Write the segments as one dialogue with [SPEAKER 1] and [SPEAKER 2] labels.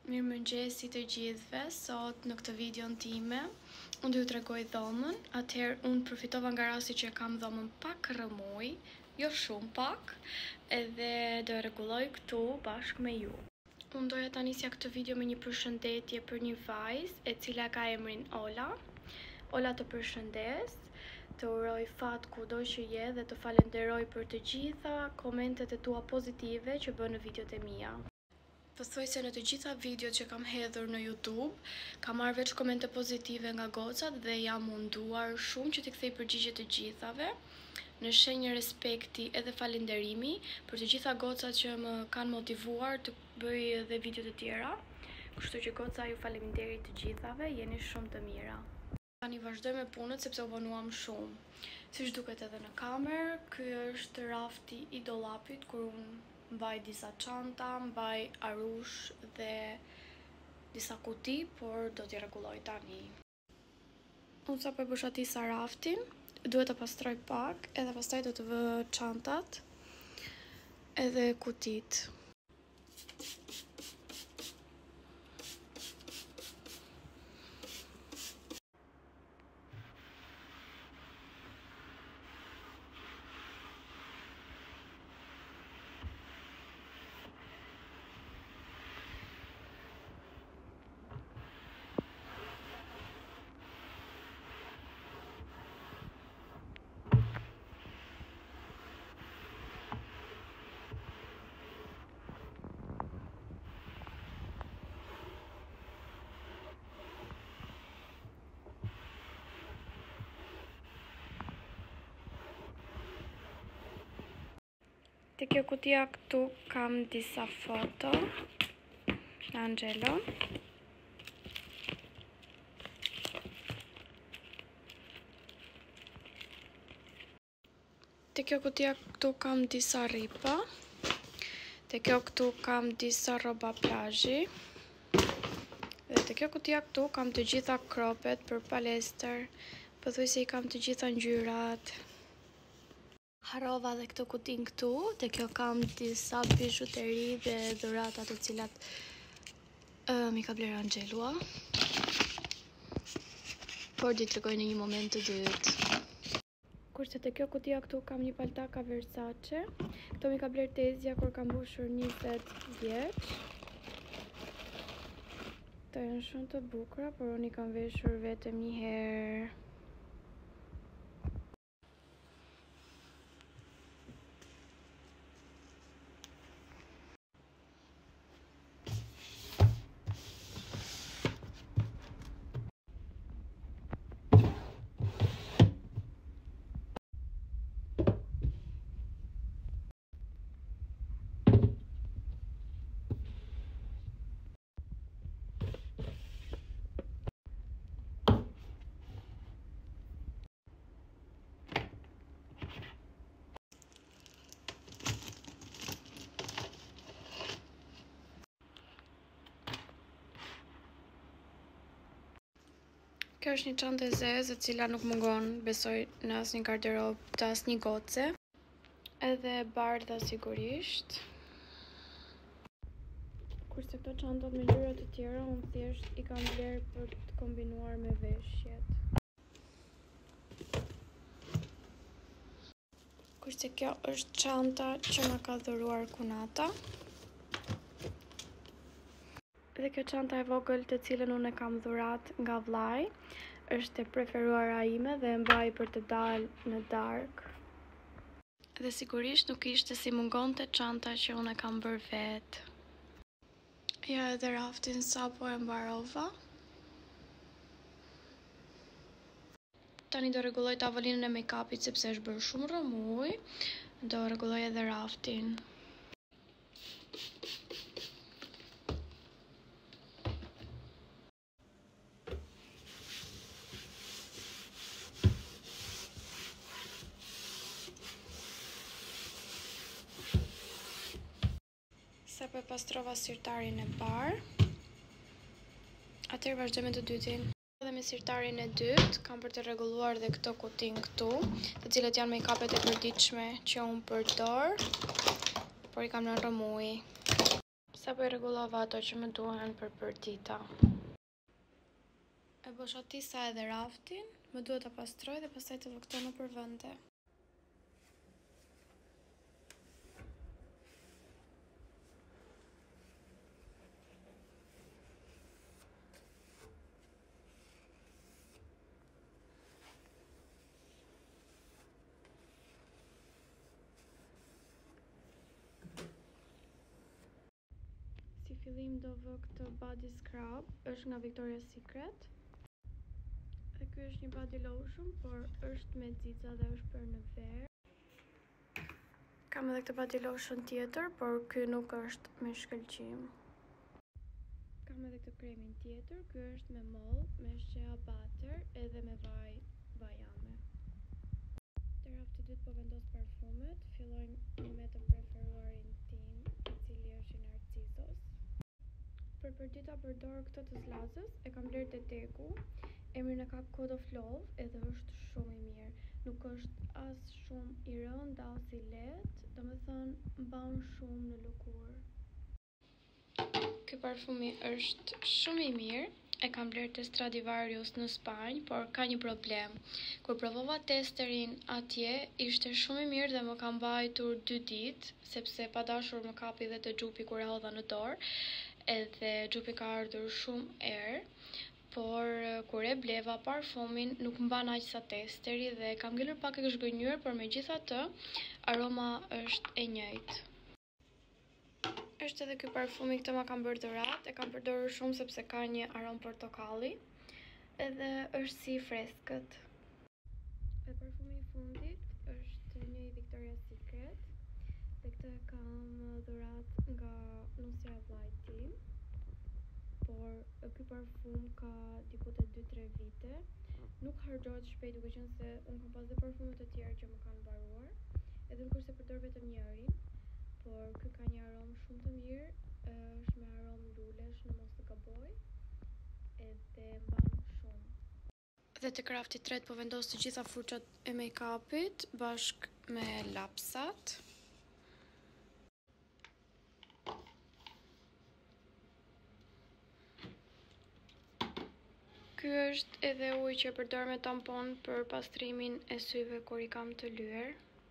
[SPEAKER 1] Mirëmëngjesi të gjithëve, sot në këtë videon time unë do ju tregoj dhomën. Atëherë unë përfitova nga rasti që kam dhomën pak rrëmuj, jo shumë pak, edhe do e rregulloj këtu bashkë me ju. Unë doja ta nisja këtë video me një përshëndetje për një vajzë e cila ka emrin Ola. Ola, të përshëndes, të uroj fat kudo që je dhe të falenderoj për të gjitha komentet e tua pozitive që bën në videot e mia. Pothuajse në të gjitha videot që kam hedhur në YouTube, kam marrë veç komente pozitive nga gocat dhe jam munduar shumë që t'i kthej përgjigje të gjithave, në shenjë respekti edhe falenderimi për të gjitha gocat që më kanë motivuar të bëj edhe video të tjera. Kështu që goca, ju faleminderit të gjithave, jeni shumë të mira. Tani vazhdoj me punët sepse u vonuam shumë. Siç duket edhe në kamerë, ky është rafti i dollapit kur unë mbaj disa çanta, mbaj arush dhe disa kuti, por do t'i rregulloj tani. Unë sapo e bëshatisa raftin, duhet ta pastroj pak, edhe pastaj do të vë çantat edhe kutit. Te kjo kutia këtu kam disa foto nga Angelo. Te kjo kutia këtu kam disa ripa. Te kjo këtu kam disa rroba plazhi. Dhe te kjo kutia këtu kam të gjitha kropet për palestër. Pothuajse I kam të gjitha ngjyrat. Harrova dhe këtë kutin këtu, te kjo kam disa bijuteri dhe dhurata të cilat mi ka bler Angelua. Por di t'tregoj në një moment të dytë. Kurse te kjo kutia këtu kam një paltaka Versace. Këto mi ka bler Tezja kur kam mbushur 20 vjeç. Këto janë shumë të bukura, por unë I kam veshur vetëm një herë. Kjo është një çantë e zezë e cila nuk mungon, besoj, në asnjë garderobë të asnjë goce. Edhe e bardha sigurisht. Kurse këto çantat me ngjyra të tjera, unë thjesht I kam bler për të kombinuar me veshjet. Kurse kjo është çanta që na ka dhuruar Kunata. Dhe kjo çanta e vogël të cilën unë e kam dhurat nga vllai, është e preferuara ime dhe e mbaj për të dalë në darkë. Dhe sigurisht nuk ishte si mungonte çanta që unë e kam bërë vetë. Ja edhe raftin sapo e mbarova. Tani do rregulloj tavolinën e make-upit sepse është bërë shumë rrëmuj. Do rregulloj edhe raftin. Sapo e pastrova sirtarin e parë, atëherë vazhdoj me të dytin. Dhe me sirtarin e dytë kam për të rregulluar dhe këto kutin këtu, të cilët janë make-upet e përditshme që unë përdor, por I kam në rrëmuj. Sa po I rregullova ato që më duhen për përdita. E boshatisa edhe raftin, më duhet ta pastroj dhe pastaj të vëktoj nëpër vende. Si fillim do vë këtë body scrub, është nga Victoria's Secret. Dhe ky është një body lotion, por është me xixa dhe është për në verë. Kam edhe këtë body lotion tjetër, por ky nuk është me shkëlqim. Kam edhe këtë kremin tjetër, ky është me moll, me shea butter edhe me vaj bajame. Te rafti dytë po vendos parfumet, fillojmë me të preferuarin tim, I cili është I Narcisos. Për përdita përdor këtë të slazës, e kam bler te Teku. Emrin e ka Code of Love edhe është shumë I mirë. Nuk është as shumë I rënd as I lehtë, domethënë mban shumë në lëkurë. Ky parfumi është shumë I mirë. E kam bler te Stradivarius në Spanjë, por ka një problem. Kur provova testerin atje, ishte shumë I mirë dhe më ka mbajtur 2 ditë, sepse pa dashur më kapi dhe te xhupi kur e hodha në dorë, edhe xhupi ka ardhur shumë erë, por kur e bleva parfumin nuk mban aq sa testeri dhe kam ngelur pak e zhgënjur, por megjithatë aroma është e njëjtë. Është edhe ky parfumi, këtë ma kam bërë dhurat, e kam përdorur shumë sepse ka një aromë portokalli, edhe është si freskët. Dhe parfumi I fundit është një I Victoria's Secret, dhe këtë e kam dhurat nga nusja e vllajt tim, por ky parfum ka diku te 2-3 vite, nuk harxhohet shpejt, duke qenë se unë kam pas dhe parfume të tjerë që më kanë mbaruar, edhe nuk është se përdor vetëm njërin, por ky ka një aromë shumë të mirë, është me aromë lulesh në mos të gaboj, edhe mban shumë. Dhe te rafti I tretë po vendos të gjitha furçat e make-upit bashk me lapsat. Ky është edhe uji që përdor me tampon për pastrimin e syve kur I kam të lyer.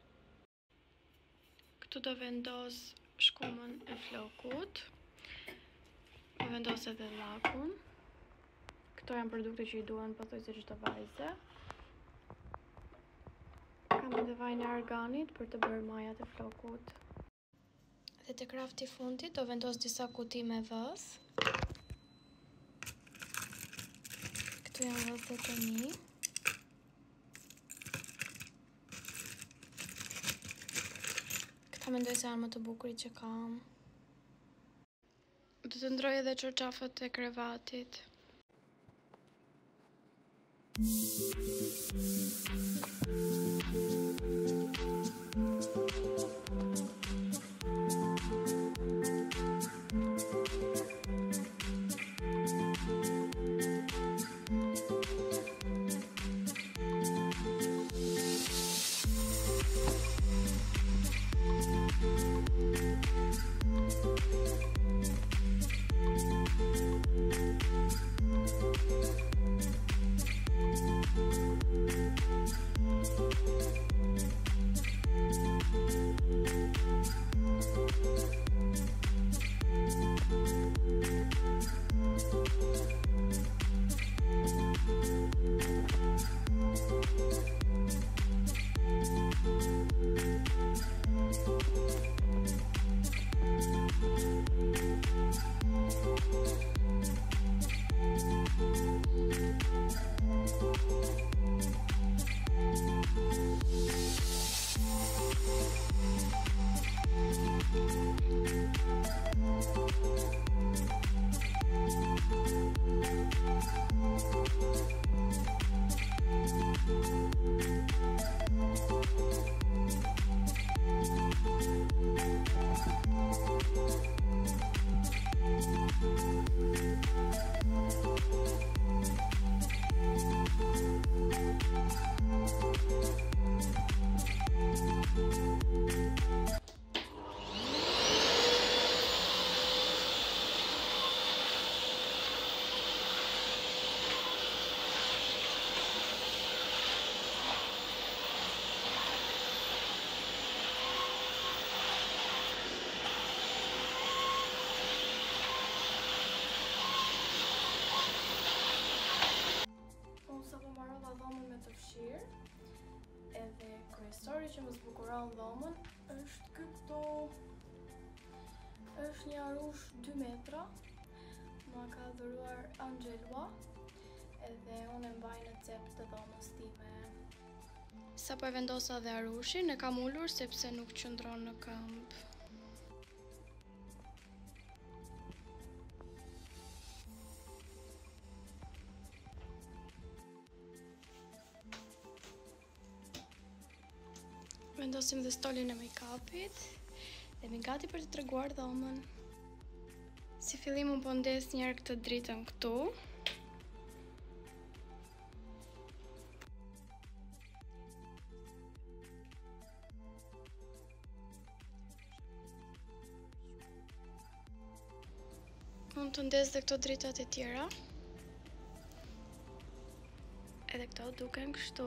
[SPEAKER 1] Këtu do vendos shkumën e flokut. Po vendos edhe llakun. Këto janë produkte që I duan pothuajse çdo vajze. Kam edhe vajin e arganit për të bërë majat e flokut. Dhe te rafti I fundit do vendos disa kuti me vës. Këtu janë vëzët e mi. Këta mendoj se janë më të bukurit që kam. Do të ndroj edhe çorçafët e krevatit. që më zbukuron dhomën është këto, është një arush 2 metra, ma ka dhuruar Angelua, edhe unë e mbaj në cep të dhomës time. Sa po e vendosa dhe arushin, e kam ullur sepse nuk qëndron në këmbë. Vendosim dhe stolin e make-upit dhe mi gati për të treguar dhomën. Si fillim unë po ndes njerë këtë dritën këtu. Unë të ndes dhe këto dritat e tjera. Edhe këto duken kështu.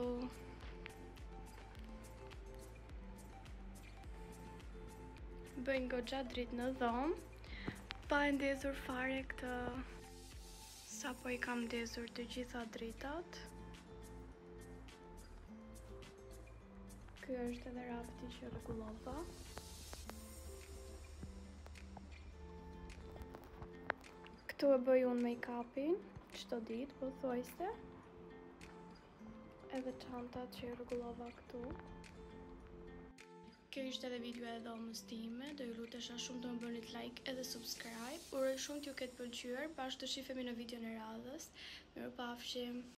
[SPEAKER 1] Bëjnë goxha dritë në dhomë, pa e ndezur fare këtë, sa po i kam ndezur të gjitha dritat. Ky është edhe rafti që rregullova. Këtu e bëj unë make-upin, çdo ditë pothuajse. Edhe çantat që i rregullova këtu. Kjo ishte edhe videoja e dhomës time, do ju lutesha shumë të më bënit like edhe subscribe. Uroj shumë t'ju ketë pëlqyer, bashkë të shihemi në videon e radhës. Mirupafshim.